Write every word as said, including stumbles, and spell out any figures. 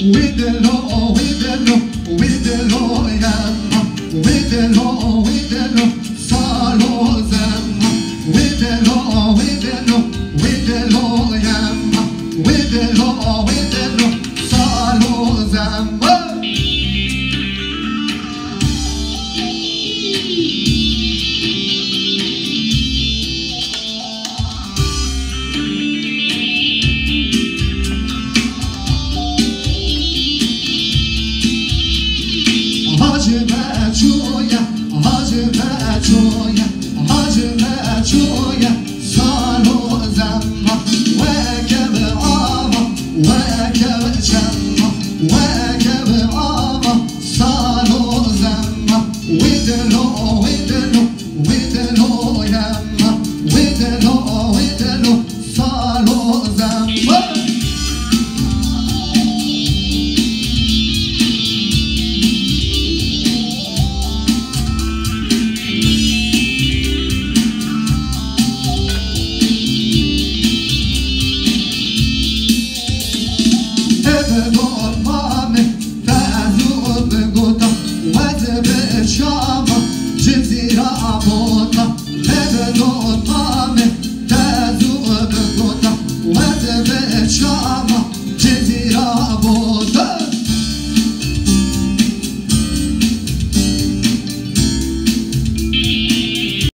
ويدلو ويدلو ويدلو يما ويدلو ويدلو صالو زما ويدلو ويدلو ويدلو يما ويدلو ويدلو صالو زما Hacı Beço'ya, Hacı Beço'ya, Hacı Beço'ya Salo zemma, ve kebe ama, ve kebe çemma, ve